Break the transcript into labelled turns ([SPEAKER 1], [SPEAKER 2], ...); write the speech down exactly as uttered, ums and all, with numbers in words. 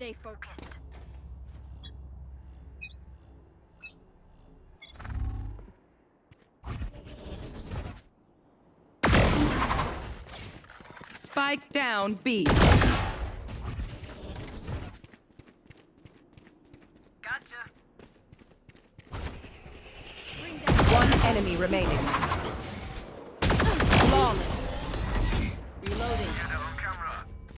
[SPEAKER 1] Stay focused.
[SPEAKER 2] Spike down B.
[SPEAKER 1] Gotcha.
[SPEAKER 2] One enemy remaining.